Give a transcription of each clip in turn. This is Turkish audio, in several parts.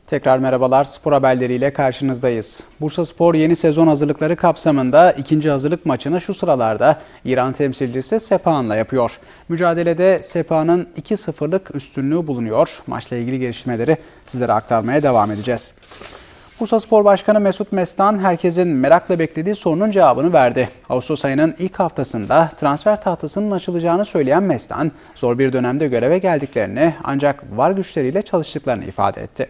Tekrar merhabalar, spor haberleriyle karşınızdayız. Bursaspor yeni sezon hazırlıkları kapsamında ikinci hazırlık maçını şu sıralarda İran temsilcisi Sepahan'la yapıyor. Mücadelede Sepahan'ın 2-0'lık üstünlüğü bulunuyor. Maçla ilgili gelişmeleri sizlere aktarmaya devam edeceğiz. Bursaspor Başkanı Mesut Mestan herkesin merakla beklediği sorunun cevabını verdi. Ağustos ayının ilk haftasında transfer tahtasının açılacağını söyleyen Mestan, zor bir dönemde göreve geldiklerini ancak var güçleriyle çalıştıklarını ifade etti.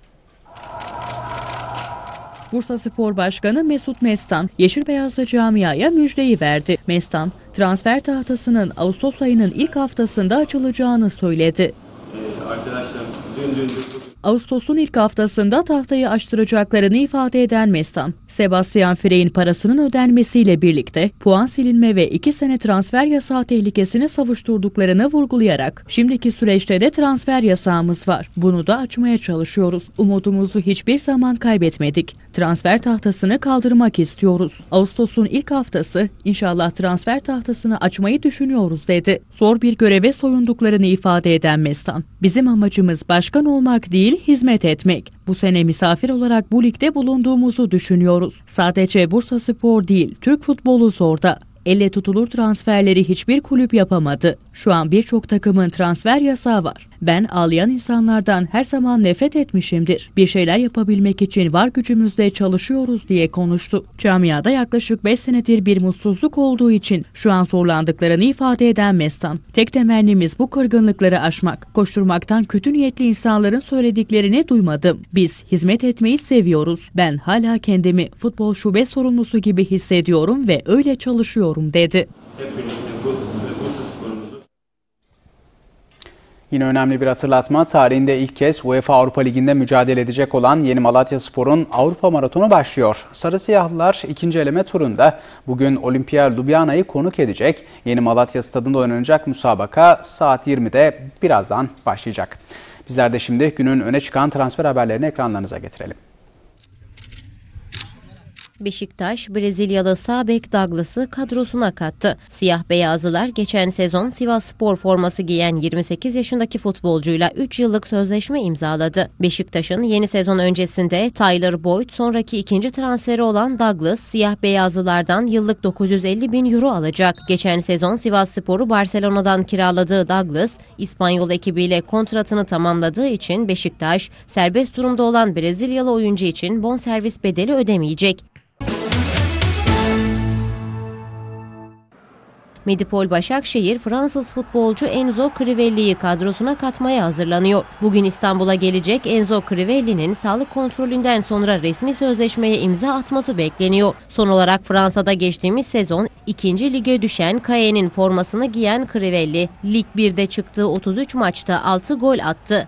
Bursaspor Başkanı Mesut Mestan, Yeşil Beyazlı camiaya müjdeyi verdi. Mestan, transfer tahtasının Ağustos ayının ilk haftasında açılacağını söyledi. Arkadaşlar Ağustos'un ilk haftasında tahtayı açtıracaklarını ifade eden Mestan, Sebastian Frey'in parasının ödenmesiyle birlikte puan silinme ve 2 sene transfer yasağı tehlikesini savuşturduklarını vurgulayarak, şimdiki süreçte de transfer yasağımız var. Bunu da açmaya çalışıyoruz. Umudumuzu hiçbir zaman kaybetmedik. Transfer tahtasını kaldırmak istiyoruz. Ağustos'un ilk haftası, inşallah transfer tahtasını açmayı düşünüyoruz dedi. Zor bir göreve soyunduklarını ifade eden Mestan, bizim amacımız başkan olmak değil, hizmet etmek. Bu sene misafir olarak bu ligde bulunduğumuzu düşünüyoruz. Sadece Bursaspor değil, Türk futbolu zorda. Elle tutulur transferleri hiçbir kulüp yapamadı. Şu an birçok takımın transfer yasağı var. Ben ağlayan insanlardan her zaman nefret etmişimdir. Bir şeyler yapabilmek için var gücümüzle çalışıyoruz diye konuştu. Camiada yaklaşık 5 senedir bir mutsuzluk olduğu için şu an zorlandıklarını ifade eden Mestan, tek temennimiz bu kırgınlıkları aşmak. Koşturmaktan kötü niyetli insanların söylediklerini duymadım. Biz hizmet etmeyi seviyoruz. Ben hala kendimi futbol şube sorumlusu gibi hissediyorum ve öyle çalışıyorum dedi. Yine önemli bir hatırlatma, tarihinde ilk kez UEFA Avrupa Ligi'nde mücadele edecek olan Yeni Malatyaspor'un Avrupa Maratonu başlıyor. Sarı Siyahlılar ikinci eleme turunda bugün Olimpia Ljubljana'yı konuk edecek. Yeni Malatya Stadı'nda oynanacak müsabaka saat 20'de birazdan başlayacak. Bizler de şimdi günün öne çıkan transfer haberlerini ekranlarınıza getirelim. Beşiktaş, Brezilyalı sağ bek Douglas'ı kadrosuna kattı. Siyah-beyazlılar geçen sezon Sivasspor forması giyen 28 yaşındaki futbolcuyla 3 yıllık sözleşme imzaladı. Beşiktaş'ın yeni sezon öncesinde Tyler Boyd, sonraki ikinci transferi olan Douglas, siyah-beyazlılardan yıllık 950 bin euro alacak. Geçen sezon Sivasspor'u Barcelona'dan kiraladığı Douglas, İspanyol ekibiyle kontratını tamamladığı için Beşiktaş, serbest durumda olan Brezilyalı oyuncu için bonservis bedeli ödemeyecek. Medipol Başakşehir, Fransız futbolcu Enzo Crivelli'yi kadrosuna katmaya hazırlanıyor. Bugün İstanbul'a gelecek Enzo Crivelli'nin sağlık kontrolünden sonra resmi sözleşmeye imza atması bekleniyor. Son olarak Fransa'da geçtiğimiz sezon 2. lige düşen Caen'in formasını giyen Crivelli, Lig 1'de çıktığı 33 maçta 6 gol attı.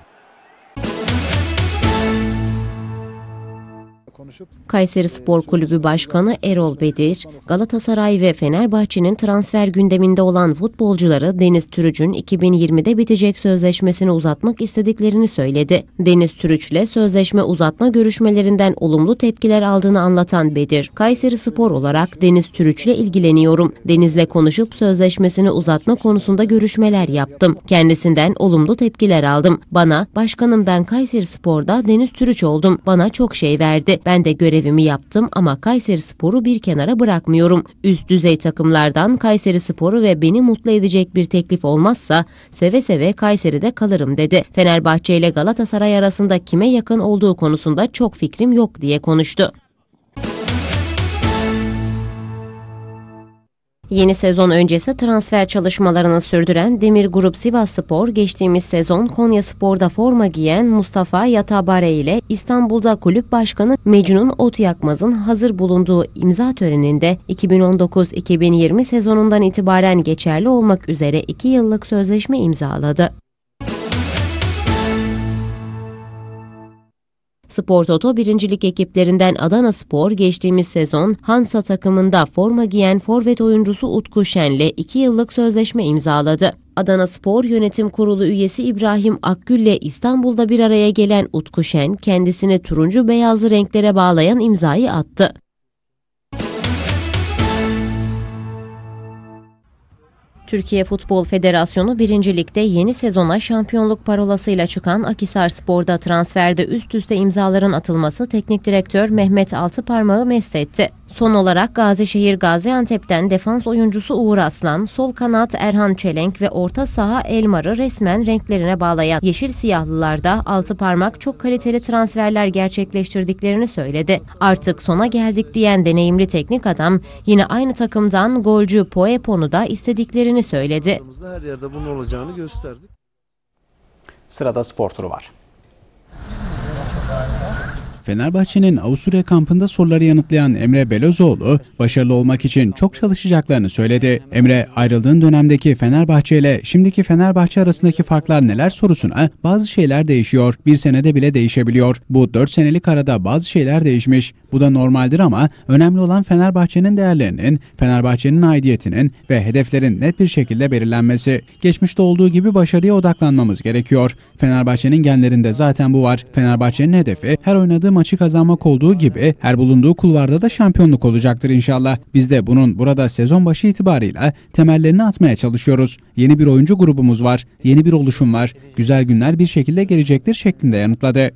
Kayserispor Kulübü Başkanı Erol Bedir, Galatasaray ve Fenerbahçe'nin transfer gündeminde olan futbolcuları Deniz Türüç'ün 2020'de bitecek sözleşmesini uzatmak istediklerini söyledi. Deniz Türüç'le sözleşme uzatma görüşmelerinden olumlu tepkiler aldığını anlatan Bedir, Kayserispor olarak Deniz Türüç'le ilgileniyorum. Deniz'le konuşup sözleşmesini uzatma konusunda görüşmeler yaptım. Kendisinden olumlu tepkiler aldım. Bana, başkanım ben Kayserispor'da Deniz Türüç oldum. Bana çok şey verdi. Ben de görevimi yaptım ama Kayserispor'u bir kenara bırakmıyorum. Üst düzey takımlardan Kayserispor'u ve beni mutlu edecek bir teklif olmazsa seve seve Kayseri'de kalırım dedi. Fenerbahçe ile Galatasaray arasında kime yakın olduğu konusunda çok fikrim yok diye konuştu. Yeni sezon öncesi transfer çalışmalarını sürdüren Demir Grup Sivasspor, geçtiğimiz sezon Konyaspor'da forma giyen Mustafa Yatabare ile İstanbul'da kulüp başkanı Mecnun Otyakmaz'ın hazır bulunduğu imza töreninde 2019-2020 sezonundan itibaren geçerli olmak üzere 2 yıllık sözleşme imzaladı. Spor Toto 1. Lig ekiplerinden Adanaspor geçtiğimiz sezon Hansa takımında forma giyen forvet oyuncusu Utku Şen'le 2 yıllık sözleşme imzaladı. Adanaspor Yönetim Kurulu üyesi İbrahim Akgül ile İstanbul'da bir araya gelen Utku Şen, kendisini turuncu beyazlı renklere bağlayan imzayı attı. Türkiye Futbol Federasyonu 1. Lig'de yeni sezona şampiyonluk parolasıyla çıkan Akhisarspor'da transferde üst üste imzaların atılması teknik direktör Mehmet Altıparmak'ı mest etti. Son olarak Gazişehir Gaziantep'ten defans oyuncusu Uğur Aslan, sol kanat Erhan Çelenk ve orta saha Elmar'ı resmen renklerine bağlayan Yeşil Siyahlılar'da Altıparmak çok kaliteli transferler gerçekleştirdiklerini söyledi. Artık sona geldik diyen deneyimli teknik adam yine aynı takımdan golcü Poepon'u da istediklerini söyledi. Her yerde bunun olacağını gösterdik. Sırada spor turu var. Fenerbahçe'nin Avusturya kampında soruları yanıtlayan Emre Belözoğlu, başarılı olmak için çok çalışacaklarını söyledi. Emre, ayrıldığın dönemdeki Fenerbahçe ile şimdiki Fenerbahçe arasındaki farklar neler sorusuna bazı şeyler değişiyor, bir senede bile değişebiliyor. Bu 4 senelik arada bazı şeyler değişmiş. Bu da normaldir ama önemli olan Fenerbahçe'nin değerlerinin, Fenerbahçe'nin aidiyetinin ve hedeflerin net bir şekilde belirlenmesi. Geçmişte olduğu gibi başarıya odaklanmamız gerekiyor. Fenerbahçe'nin genlerinde zaten bu var. Fenerbahçe'nin hedefi her oynadığı maçı kazanmak olduğu gibi her bulunduğu kulvarda da şampiyonluk olacaktır inşallah. Biz de bunun burada sezon başı itibarıyla temellerini atmaya çalışıyoruz. Yeni bir oyuncu grubumuz var, yeni bir oluşum var. Güzel günler bir şekilde gelecektir şeklinde yanıtladı.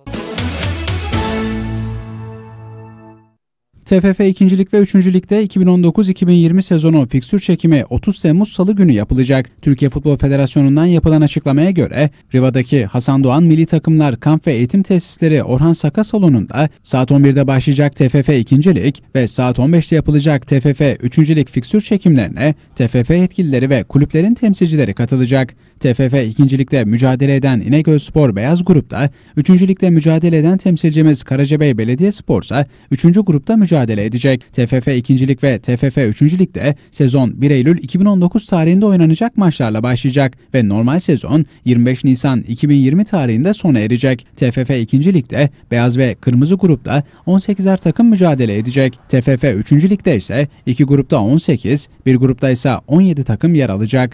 TFF 2. Lig ve 3. Lig'de 2019-2020 sezonu fikstür çekimi 30 Temmuz Salı günü yapılacak. Türkiye Futbol Federasyonu'ndan yapılan açıklamaya göre Riva'daki Hasan Doğan Milli Takımlar Kamp ve Eğitim Tesisleri Orhan Saka Salonu'nda saat 11'de başlayacak TFF 2. Lig ve saat 15'te yapılacak TFF 3. Lig fikstür çekimlerine TFF yetkilileri ve kulüplerin temsilcileri katılacak. TFF 2. Lig'de mücadele eden İnegölspor Beyaz Grup'ta, 3. Lig'de mücadele eden temsilcimiz Karacabey Belediyespor ise 3. grupta mücadele edecek. TFF 2. Lig ve TFF 3. Lig'de sezon 1 Eylül 2019 tarihinde oynanacak maçlarla başlayacak ve normal sezon 25 Nisan 2020 tarihinde sona erecek. TFF 2. Lig'de Beyaz ve Kırmızı grupta 18'er takım mücadele edecek. TFF 3. Lig'de ise 2 grupta 18, bir grupta ise 17 takım yer alacak.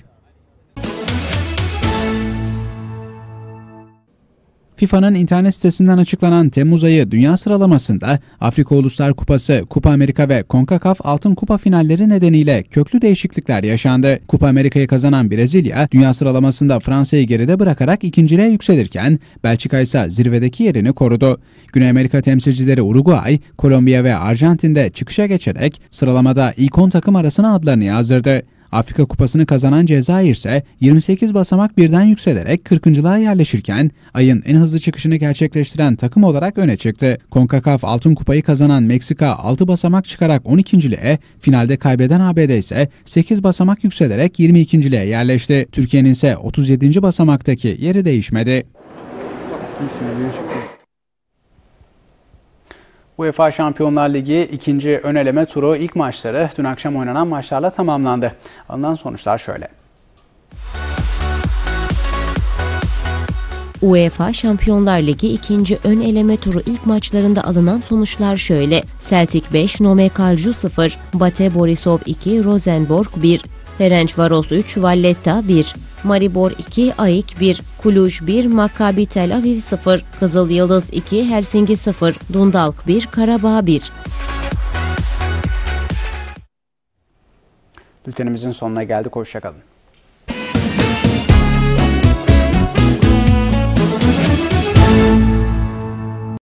FIFA'nın internet sitesinden açıklanan Temmuz ayı dünya sıralamasında Afrika Uluslar Kupası, Kupa Amerika ve CONCACAF Altın Kupa finalleri nedeniyle köklü değişiklikler yaşandı. Kupa Amerika'yı kazanan Brezilya, dünya sıralamasında Fransa'yı geride bırakarak ikinciliğe yükselirken Belçika ise zirvedeki yerini korudu. Güney Amerika temsilcileri Uruguay, Kolombiya ve Arjantin'de çıkışa geçerek sıralamada ilk 10 takım arasına adlarını yazdırdı. Afrika Kupası'nı kazanan Cezayir ise 28 basamak birden yükselerek 40.'lığa yerleşirken ayın en hızlı çıkışını gerçekleştiren takım olarak öne çıktı. CONCACAF Altın Kupayı kazanan Meksika 6 basamak çıkarak 12.'liğe, finalde kaybeden ABD ise 8 basamak yükselerek 22.'liğe yerleşti. Türkiye'nin ise 37. basamaktaki yeri değişmedi. UEFA Şampiyonlar Ligi 2. ön eleme turu ilk maçları dün akşam oynanan maçlarla tamamlandı. Alınan sonuçlar şöyle. UEFA Şampiyonlar Ligi 2. ön eleme turu ilk maçlarında alınan sonuçlar şöyle. Celtic 5, Nome Kalju 0, Bate Borisov 2, Rosenborg 1, Ferencvaros 3, Valletta 1, Maribor 2, AEK 1, Cluj 1, Maccabi Tel Aviv 0, Kızıl Yıldız 2, Helsinki 0, Dundalk 1, Karabağ 1. Bültenimizin sonuna geldik. Hoşça kalın.